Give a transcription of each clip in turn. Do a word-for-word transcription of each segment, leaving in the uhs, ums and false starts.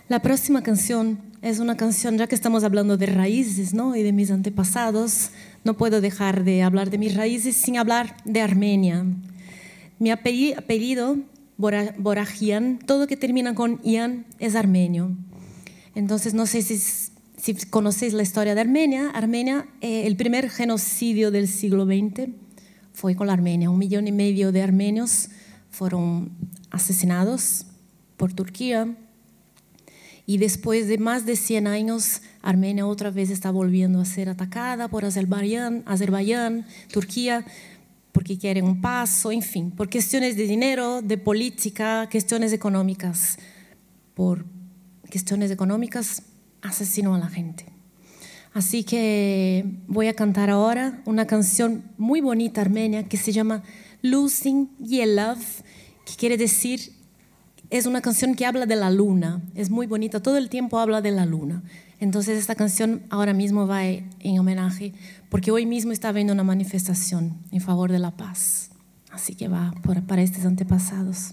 La próxima canción es una canción, ya que estamos hablando de raíces, ¿no? Y de mis antepasados, no puedo dejar de hablar de mis raíces sin hablar de Armenia. Mi apellido, Borajian, todo que termina con Ian es armenio. Entonces, no sé si, si conocéis la historia de Armenia. Armenia, eh, el primer genocidio del siglo veinte fue con la Armenia. Un millón y medio de armenios fueron asesinados por Turquía. Y después de más de cien años, Armenia otra vez está volviendo a ser atacada por Azerbaiyán, Azerbaiyán, Turquía, porque quieren un paso, en fin, por cuestiones de dinero, de política, cuestiones económicas. Por cuestiones económicas, asesinó a la gente. Así que voy a cantar ahora una canción muy bonita armenia que se llama Losing Yelav, que quiere decir... Es una canción que habla de la luna, es muy bonita, todo el tiempo habla de la luna. Entonces esta canción ahora mismo va en homenaje, porque hoy mismo está habiendo una manifestación en favor de la paz. Así que va por, para estos antepasados.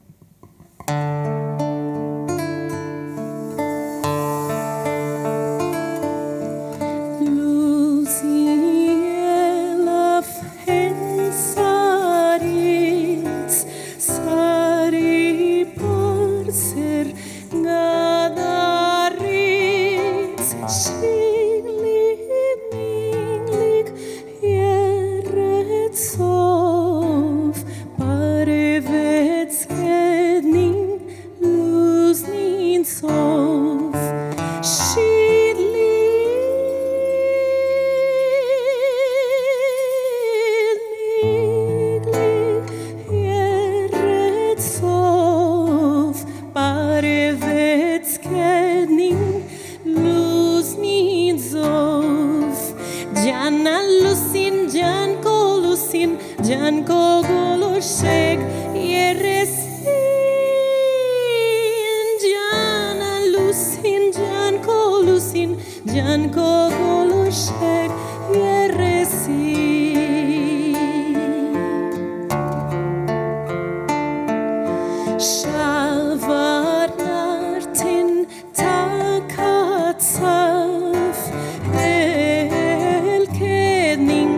Janko Goloshek Yeresin Jana Lusin Janko Lusin Janko Goloshek Yeresin Shalvar Nartin Takatsaf El Kedning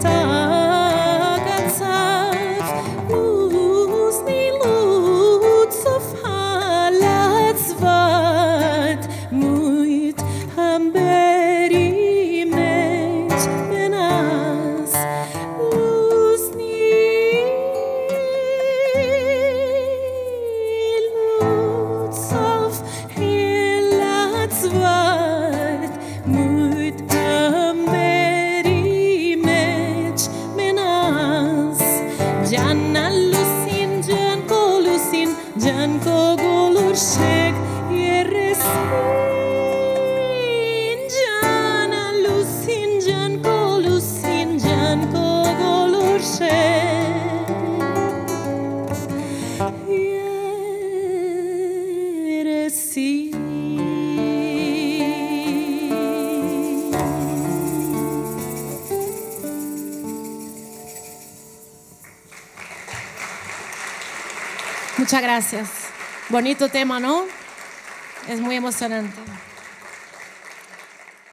Jana Lusin, Janko Lusin, Janko Goloshek Yeresin Jana Lusin, Janko Lusin, Janko Goloshek Yeresin. Muchas gracias. Bonito tema, ¿no? Es muy emocionante.